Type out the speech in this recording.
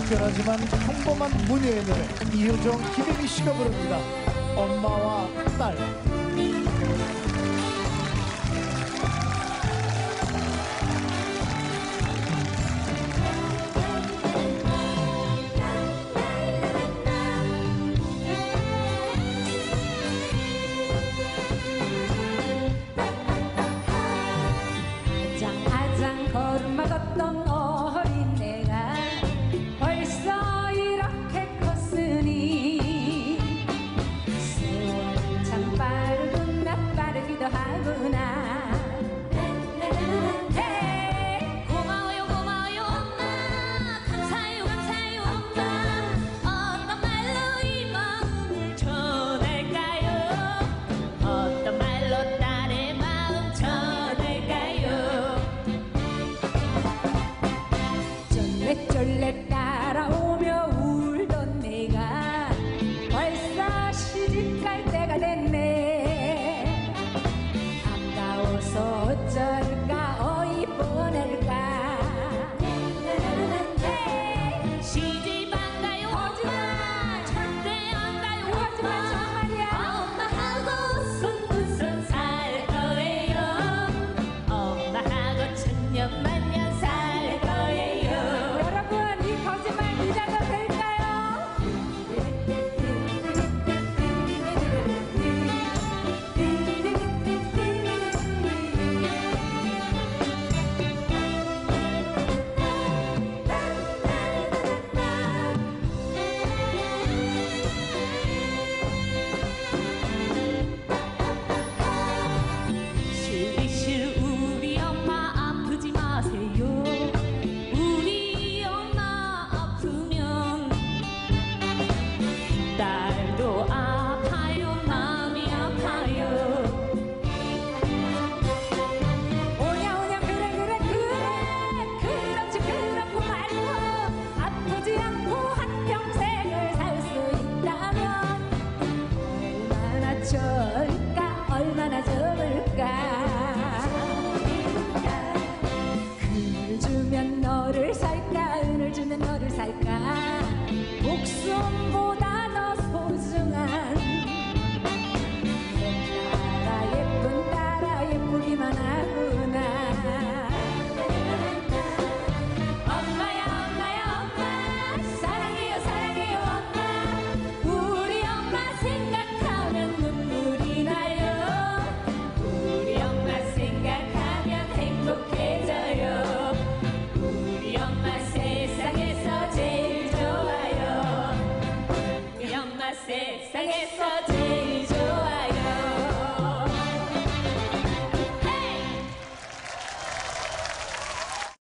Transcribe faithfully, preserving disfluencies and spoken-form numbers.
특별하지만 평범한 무녀의 노래 이효정, 김혜미 씨가 부릅니다. 엄마와 딸. 아장 걸음마 걷던 어린 내가 벌써 이렇게 컸으니 세월 참 빠르구나 빠르기도 하구나. 헤이 고마워요 고마워요 엄마 감사해요 감사해요 엄마. 어떤 말로 이 마음을 전할까요? 어떤 말로 딸의 마음 전할까요? 쫄래쫄래 따라오며 울던 내가 벌써 시집갈 때가 됐네. 아까워서 어쩔까 어이 뻔할까. 시집 안 가요 하지마 절대 안 가요 하지마 정말이야. 엄마하고 손붙손 살 거예요. 엄마하고 천년만년 살 거예요. 여러분 이 거짓말 믿어도 될까요? 실실 우리 엄마 아프지 마세요. 우리 엄마 아프면 딸도 아파요 마음이 아파요. 오냐 오냐 그래 그래 그래 그렇지 그렇고 말고 아프지 않고 한평생을 살 수 있다면 얼마나 좋을까 얼마나 좋을까. 금을 주면 너를 살까 은을 주면 너를 살까. 목숨보다 더 소중한 내 딸아 예쁜 딸아 예쁘기만 하구나. 엄마야 엄마야 엄마 사랑해요 사랑해요 엄마. 우리 엄마 생각하면 눈물이 나요. 우리 엄마 생각하면 행복해져요. 우리 엄마 세상에서 제일 좋아요. 우리 엄마 세상에서 제일